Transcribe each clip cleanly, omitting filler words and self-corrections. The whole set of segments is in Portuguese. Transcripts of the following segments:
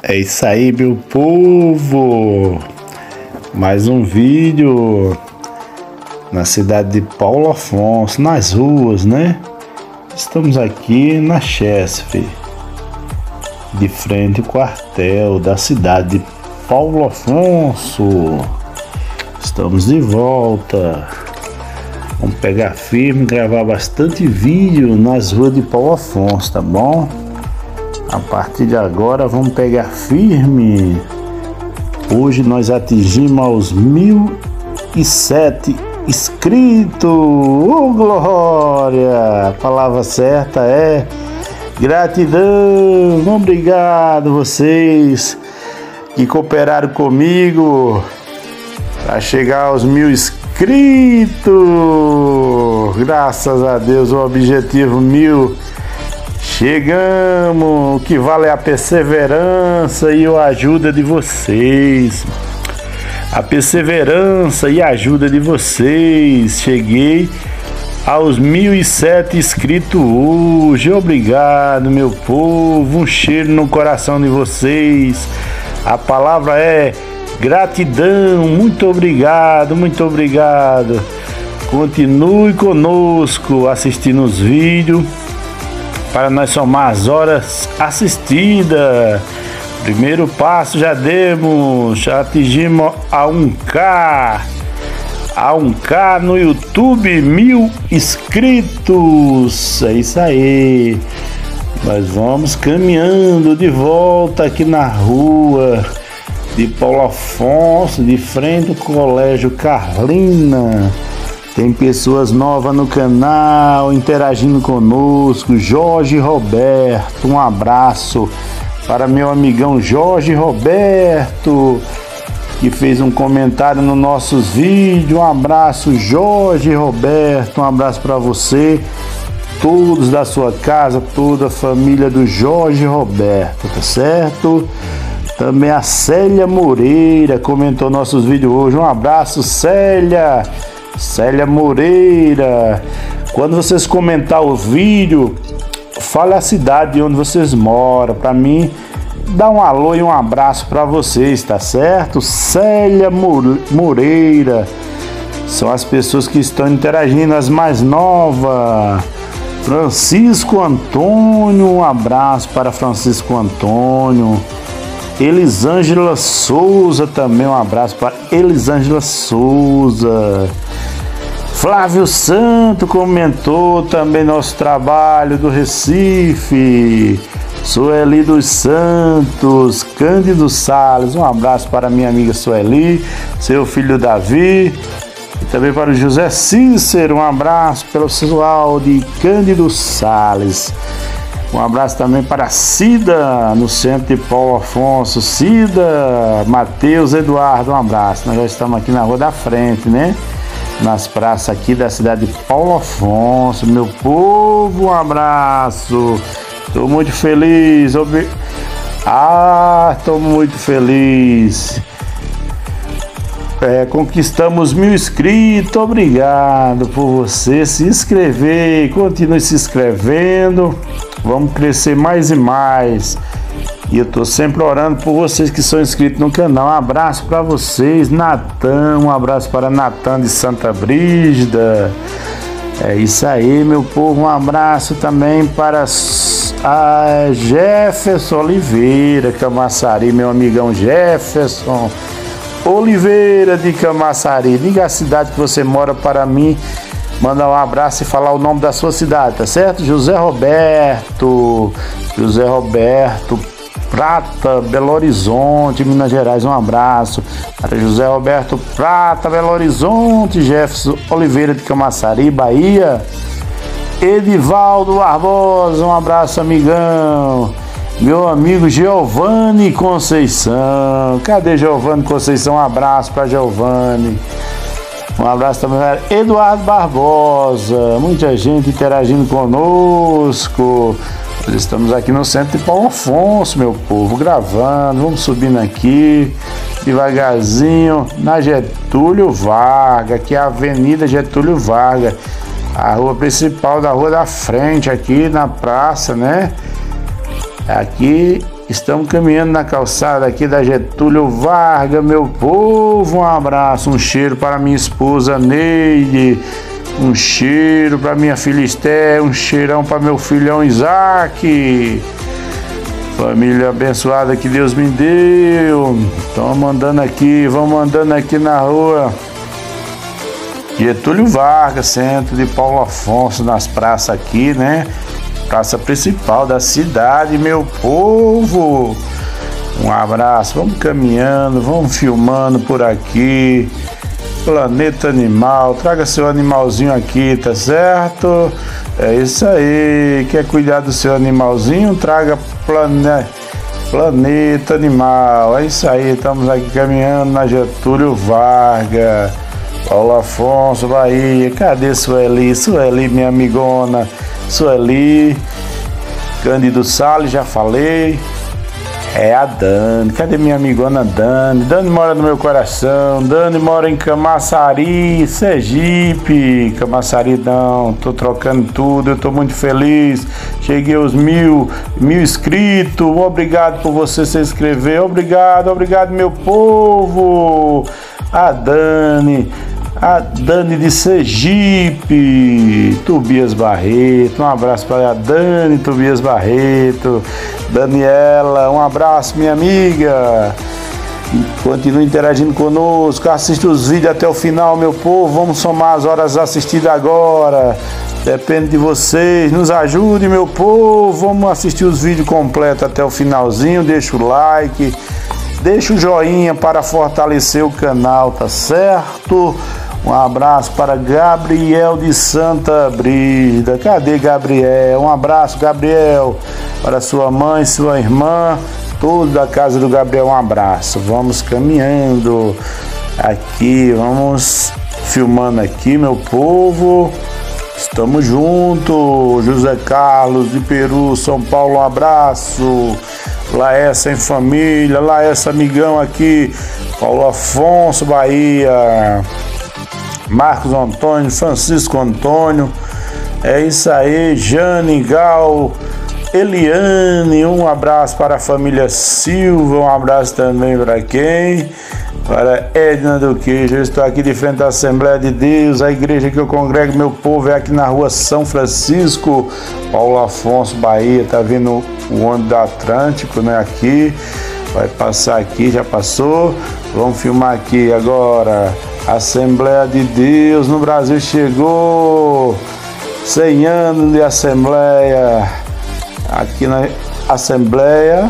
É isso aí, meu povo. Mais um vídeo na cidade de Paulo Afonso, nas ruas, né? Estamos aqui na Chesf, de frente ao quartel da cidade de Paulo Afonso. Estamos de volta. Vamos pegar firme, gravar bastante vídeo nas ruas de Paulo Afonso, tá bom? A partir de agora vamos pegar firme. Hoje nós atingimos aos 1007 inscritos. Oh, glória! A palavra certa é gratidão. Obrigado vocês que cooperaram comigo para chegar aos 1000 inscritos. Graças a Deus, o objetivo 1000 chegamos. O que vale é a perseverança e a ajuda de vocês. A perseverança e a ajuda de vocês. Cheguei aos 1007 inscritos hoje. Obrigado, meu povo. Um cheiro no coração de vocês. A palavra é gratidão. Muito obrigado, muito obrigado. Continue conosco assistindo os vídeos para nós somar as horas assistidas. Primeiro passo já demos, já atingimos a 1K. A 1K no YouTube, 1000 inscritos. É isso aí. Nós vamos caminhando de volta aqui na rua de Paulo Afonso, de frente ao Colégio Carlina. Tem pessoas novas no canal, interagindo conosco. Jorge Roberto, um abraço para meu amigão Jorge Roberto, que fez um comentário nos nossos vídeos. Um abraço, Jorge Roberto, um abraço para você, todos da sua casa, toda a família do Jorge Roberto, tá certo? Também a Célia Moreira comentou nossos vídeos hoje. Um abraço, Célia. Célia Moreira. Quando vocês comentar o vídeo, fale a cidade onde vocês moram, para mim dar um alô e um abraço para vocês, tá certo? Célia Moreira. São as pessoas que estão interagindo, as mais novas. Francisco Antônio, um abraço para Francisco Antônio. Elisângela Souza também, um abraço para Elisângela Souza. Flávio Santo comentou também nosso trabalho do Recife. Sueli dos Santos, Cândido Salles, um abraço para minha amiga Sueli, seu filho Davi, e também para o José Cícero, um abraço pelo pessoal de Cândido Salles. Um abraço também para Cida, no centro de Paulo Afonso. Cida, Matheus, Eduardo, um abraço. Nós já estamos aqui na rua da frente, né? Nas praças aqui da cidade de Paulo Afonso. Meu povo, um abraço. Estou muito feliz. Estou muito feliz. Conquistamos 1000 inscritos. Obrigado por você se inscrever. Continue se inscrevendo. Vamos crescer mais e mais. E eu estou sempre orando por vocês que são inscritos no canal. Um abraço para vocês, Natan. Um abraço para Natan de Santa Brígida. É isso aí, meu povo. Um abraço também para a Jefferson Oliveira, Camaçari, meu amigão Jefferson Oliveira de Camaçari. Diga a cidade que você mora para mim. Manda um abraço e falar o nome da sua cidade, tá certo? José Roberto Prata, Belo Horizonte, Minas Gerais. Um abraço para José Roberto Prata, Belo Horizonte. Jefferson Oliveira de Camaçari, Bahia. Edivaldo Barbosa, um abraço, amigão. Meu amigo Giovanni Conceição. Cadê Giovanni Conceição? Um abraço para Giovanni. Um abraço também para Eduardo Barbosa. Muita gente interagindo conosco. Nós estamos aqui no centro de Paulo Afonso, meu povo, gravando. Vamos subindo aqui devagarzinho na Getúlio Vargas, que é a Avenida Getúlio Vargas, a rua principal da rua da frente, aqui na praça, né? Aqui Estamos caminhando na calçada aqui da Getúlio Vargas, meu povo. Um abraço, um cheiro para minha esposa Neide, um cheiro para minha filha Esther, um cheirão para meu filhão Isaac. Família abençoada que Deus me deu. Vamos andando aqui na rua Getúlio Vargas, centro de Paulo Afonso, nas praças aqui, né? Praça principal da cidade, meu povo. Um abraço, vamos caminhando, vamos filmando por aqui. Planeta Animal, traga seu animalzinho aqui, tá certo? É isso aí, quer cuidar do seu animalzinho? Traga Planeta Animal, é isso aí, estamos aqui caminhando na Getúlio Vargas, Paulo Afonso, Bahia. Cadê Sueli? Sueli, minha amigona, Sueli. Cândido Salles, já falei. É a Dani. Cadê minha amigona Dani? Dani mora no meu coração. Dani mora em Camaçari, Sergipe. Camaçari não, tô trocando tudo. Eu tô muito feliz. Cheguei aos mil inscritos. Obrigado por você se inscrever. Obrigado meu povo. A Dani de Sergipe, Tobias Barreto, um abraço para a Dani, Tobias Barreto, Daniela, um abraço, minha amiga. Continue interagindo conosco, assista os vídeos até o final, meu povo. Vamos somar as horas assistidas agora. Depende de vocês, nos ajude, meu povo. Vamos assistir os vídeos completos até o finalzinho. Deixa o like, deixa o joinha para fortalecer o canal, tá certo? Um abraço para Gabriel de Santa Brígida. Cadê Gabriel? Um abraço, Gabriel, para sua mãe, sua irmã, todos da casa do Gabriel. Um abraço. Vamos caminhando aqui, vamos filmando aqui, meu povo. Estamos juntos. José Carlos de Peru, São Paulo, um abraço. Laércia em família, Laércia amigão aqui, Paulo Afonso, Bahia. Marcos Antônio, Francisco Antônio, é isso aí, Jane, Gal, Eliane, um abraço para a família Silva, um abraço também para quem? Para Edna do Queijo. Eu estou aqui de frente à Assembleia de Deus, a igreja que eu congrego meu povo é aqui na rua São Francisco, Paulo Afonso, Bahia. Tá vindo o ônibus da Atlântico, né? Aqui, vai passar aqui, já passou. Vamos filmar aqui agora. Assembleia de Deus no Brasil chegou, 100 anos de Assembleia, aqui na Assembleia,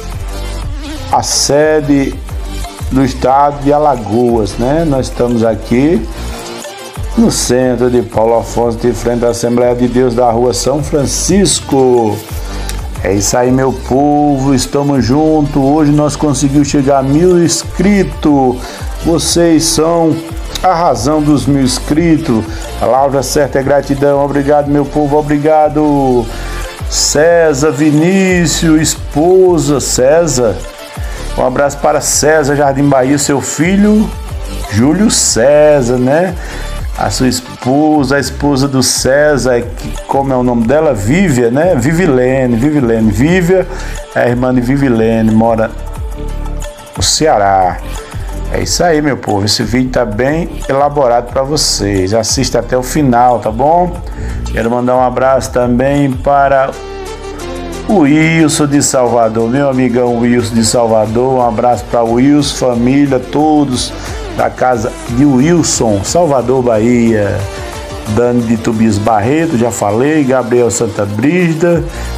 a sede do estado de Alagoas, né? Nós estamos aqui no centro de Paulo Afonso, de frente à Assembleia de Deus da rua São Francisco. É isso aí, meu povo, estamos juntos. Hoje nós conseguimos chegar a 1000 inscritos. Vocês são a razão dos 1000 inscritos. A palavra certa é gratidão. Obrigado, meu povo, obrigado. César Vinícius, esposa César. Um abraço para César, Jardim Bahia, seu filho Júlio César, né? A sua esposa, a esposa do César, que, como é o nome dela? Vívia, né? Vivilene. Vívia é a irmã de Vivilene, mora no Ceará. É isso aí, meu povo. Esse vídeo tá bem elaborado para vocês. Assista até o final, tá bom? Quero mandar um abraço também para o Wilson de Salvador, meu amigão Wilson de Salvador. Um abraço para o Wilson, família, todos da casa de Wilson, Salvador, Bahia. Dani de Tobias Barreto, já falei. Gabriel de Santa Brígida.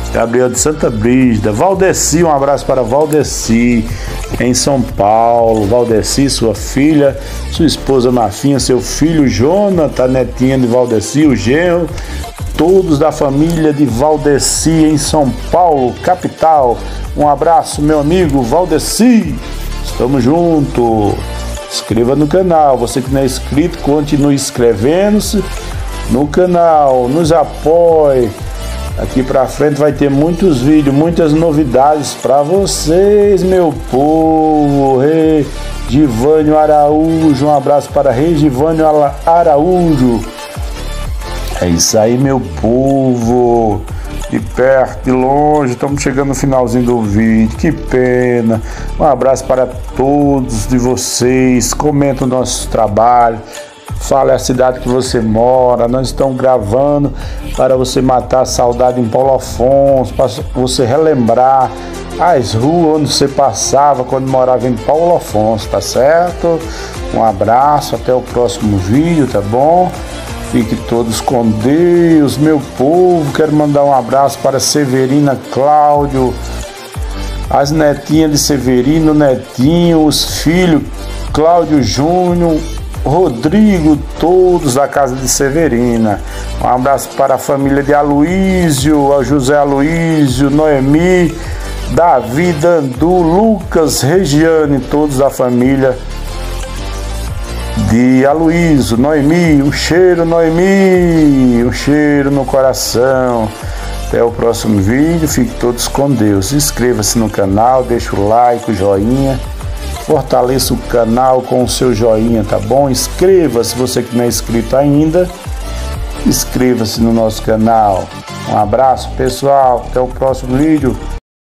Valdeci, um abraço para Valdeci em São Paulo. Valdeci, sua filha, sua esposa Marfinha, seu filho Jonathan, netinha de Valdeci, o genro, todos da família de Valdeci em São Paulo, capital. Um abraço, meu amigo Valdeci. Estamos juntos. Inscreva no canal. Você que não é inscrito, continue inscrevendo-se no canal. Nos apoie. Aqui pra frente vai ter muitos vídeos, muitas novidades para vocês, meu povo. Regivânio Araújo, um abraço para Regivânio Araújo. É isso aí, meu povo. de perto, de longe. Estamos chegando no finalzinho do vídeo, que pena. Um abraço para todos de vocês. Comenta o nosso trabalho, fale a cidade que você mora. Nós estamos gravando para você matar a saudade em Paulo Afonso, para você relembrar as ruas onde você passava quando morava em Paulo Afonso, tá certo? Um abraço, até o próximo vídeo, tá bom? Fiquem todos com Deus, meu povo. Quero mandar um abraço para Severina Cláudio, as netinhas de Severino, Netinho, os filhos Cláudio Júnior, Rodrigo, todos da casa de Severina. Um abraço para a família de Aloísio, a José Aloísio, Noemi, Davi, Dandu, Lucas, Regiane, todos da família de Aloísio, Noemi. Um cheiro, Noemi, um cheiro no coração. Até o próximo vídeo, fiquem todos com Deus. Inscreva-se no canal, deixa o like, o joinha. Fortaleça o canal com o seu joinha, tá bom? Inscreva-se, você que não é inscrito ainda. Inscreva-se no nosso canal. Um abraço, pessoal. Até o próximo vídeo.